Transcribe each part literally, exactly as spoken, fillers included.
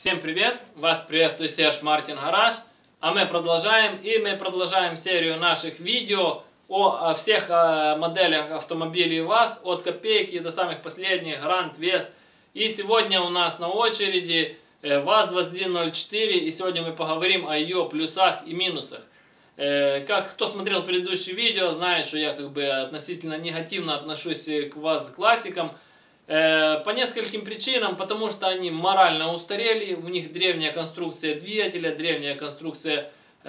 Всем привет! Вас приветствует Серж Мартин Гараж. А мы продолжаем, и мы продолжаем серию наших видео о, о всех о моделях автомобилей ВАЗ, от копейки до самых последних, Гранд, Вест. И сегодня у нас на очереди ВАЗ ВАЗ-один ноль четыре, и сегодня мы поговорим о ее плюсах и минусах. Как кто смотрел предыдущие видео, знает, что я как бы относительно негативно отношусь к ВАЗ-классикам. По нескольким причинам, потому что они морально устарели, у них древняя конструкция двигателя, древняя конструкция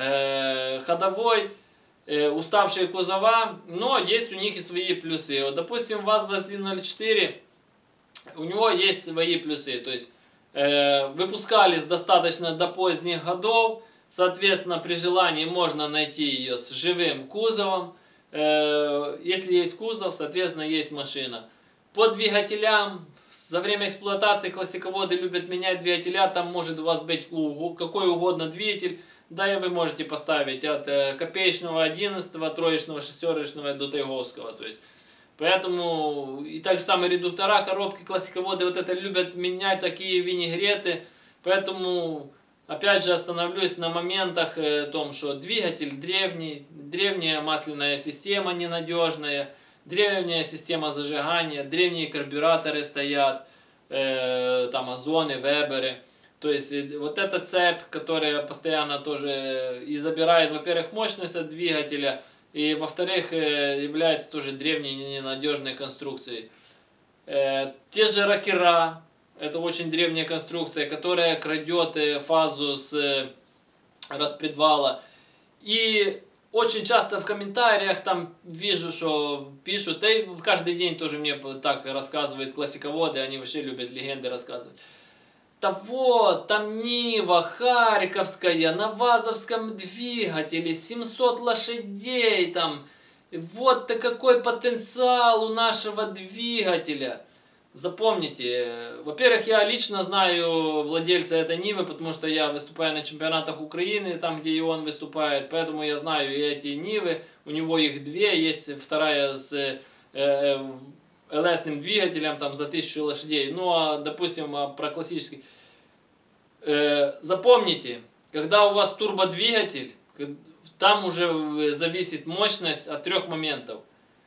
э, ходовой, э, уставшие кузова, но есть у них и свои плюсы. Вот, допустим, ВАЗ ВАЗ-один ноль четыре, у него есть свои плюсы, то есть э, выпускались достаточно до поздних годов, соответственно, при желании можно найти ее с живым кузовом, э, если есть кузов, соответственно, есть машина. По двигателям, за время эксплуатации классиководы любят менять двигателя, там может у вас быть какой угодно двигатель, да и вы можете поставить от копеечного одиннадцатого, троечного, шестерочного до тайговского, то есть, поэтому, и так же самые редуктора, коробки, классиководы вот это любят менять, такие винегреты, поэтому, опять же, остановлюсь на моментах э, том, что двигатель древний, древняя масляная система ненадежная, древняя система зажигания, древние карбюраторы стоят, э, там озоны, веберы. То есть вот эта цепь, которая постоянно тоже и забирает, во-первых, мощность от двигателя, и во-вторых, э, является тоже древней ненадежной конструкцией. Э, те же рокера, это очень древняя конструкция, которая крадет э, фазу с э, распредвала. И очень часто в комментариях там вижу, что пишут, да и каждый день тоже мне так рассказывают классиководы, они вообще любят легенды рассказывать. Да вот, там Нива Харьковская на вазовском двигателе, семьсот лошадей там, вот-то какой потенциал у нашего двигателя. Запомните, во-первых, я лично знаю владельца этой Нивы, потому что я выступаю на чемпионатах Украины, там где и он выступает, поэтому я знаю и эти Нивы, у него их две, есть вторая с э, э, эл-эсным двигателем там за тысячу лошадей, ну а допустим про классический, э, запомните, когда у вас турбодвигатель, там уже зависит мощность от трех моментов,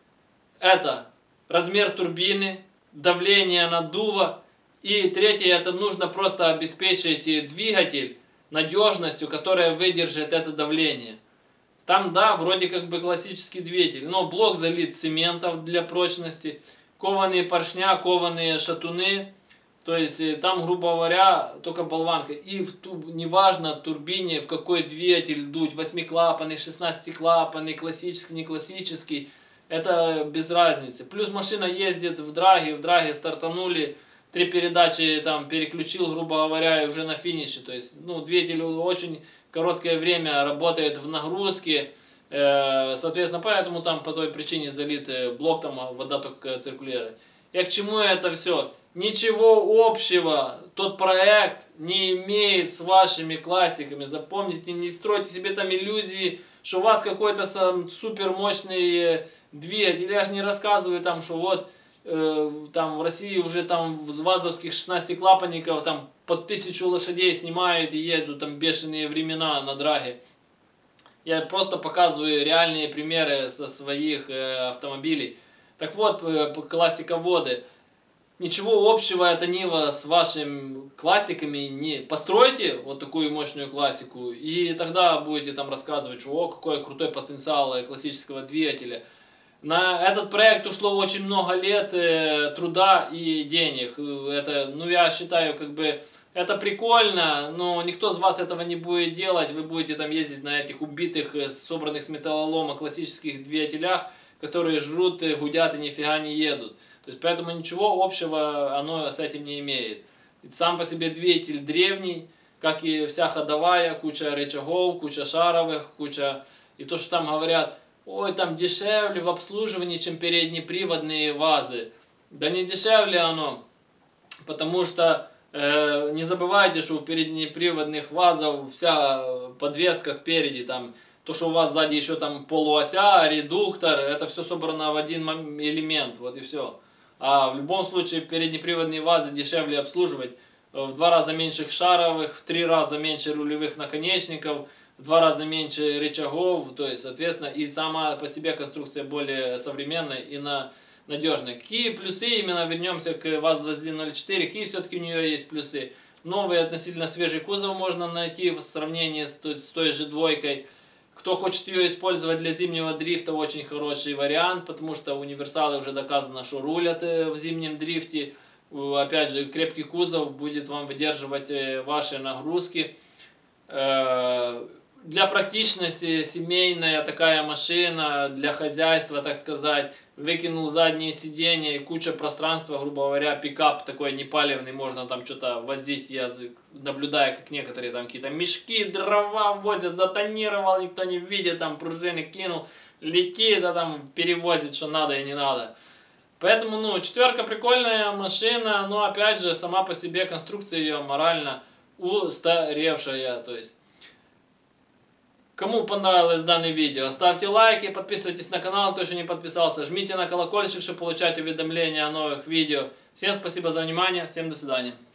это размер турбины, давление наддува, и третье, это нужно просто обеспечить двигатель надежностью, которая выдержит это давление. Там, да, вроде как бы классический двигатель, но блок залит цементом для прочности, кованые поршня, кованые шатуны, то есть там, грубо говоря, только болванка. И в ту, неважно турбине, в какой двигатель дуть, восьмиклапанный, шестнадцатиклапанный, классический, не классический, это без разницы. Плюс машина ездит в драге, в драге стартанули, три передачи там переключил, грубо говоря, и уже на финише. То есть, ну, двигатель очень короткое время работает в нагрузке, э, соответственно, поэтому там по той причине залит блок, там вода только циркулирует. И к чему это все? Ничего общего тот проект не имеет с вашими классиками. Запомните, не стройте себе там иллюзии, что у вас какой-то супер мощный двигатель. Я же не рассказываю там, что вот э, там в России уже там с вазовских шестнадцатиклапанников там под тысячу лошадей снимают и едут там бешеные времена на драге. Я просто показываю реальные примеры со своих э, автомобилей. Так вот, э, классиководы. Ничего общего эта Нива с вашими классиками не постройте, вот такую мощную классику, и тогда будете там рассказывать, что о, какой крутой потенциал классического двигателя. На этот проект ушло очень много лет э, труда и денег. Это, ну я считаю, как бы это прикольно, но никто из вас этого не будет делать. Вы будете там ездить на этих убитых, собранных с металлолома классических двигателях, которые жрут, гудят и нифига не едут. То есть, поэтому ничего общего оно с этим не имеет. Сам по себе двигатель древний, как и вся ходовая, куча рычагов, куча шаровых, куча... И то, что там говорят, ой, там дешевле в обслуживании, чем переднеприводные ВАЗы. Да не дешевле оно, потому что э, не забывайте, что у переднеприводных ВАЗов вся подвеска спереди, там, то, что у вас сзади еще там полуося, редуктор, это все собрано в один элемент, вот и все. А в любом случае переднеприводные ВАЗы дешевле обслуживать. в два раза меньше шаровых, в три раза меньше рулевых наконечников, в два раза меньше рычагов, то есть, соответственно, и сама по себе конструкция более современная и на, надежная. Какие плюсы, именно вернемся к ВАЗ-двадцать один ноль четыре, какие все-таки у нее есть плюсы? Новый относительно свежий кузов можно найти в сравнении с той, с той же двойкой. Кто хочет ее использовать для зимнего дрифта, очень хороший вариант, потому что универсалы уже доказано, что рулят в зимнем дрифте. Опять же, крепкий кузов будет вам выдерживать ваши нагрузки. Для практичности семейная такая машина, для хозяйства, так сказать, выкинул задние сиденья и куча пространства, грубо говоря, пикап такой непалевный, можно там что-то возить. Я наблюдаю, как некоторые там какие-то мешки, дрова возят, затонировал, никто не видит, там пружины кинул, летит, а там перевозит, что надо и не надо. Поэтому, ну, четверка прикольная машина, но опять же, сама по себе конструкция ее морально устаревшая, то есть. Кому понравилось данное видео, ставьте лайки, подписывайтесь на канал, кто еще не подписался, жмите на колокольчик, чтобы получать уведомления о новых видео. Всем спасибо за внимание, всем до свидания.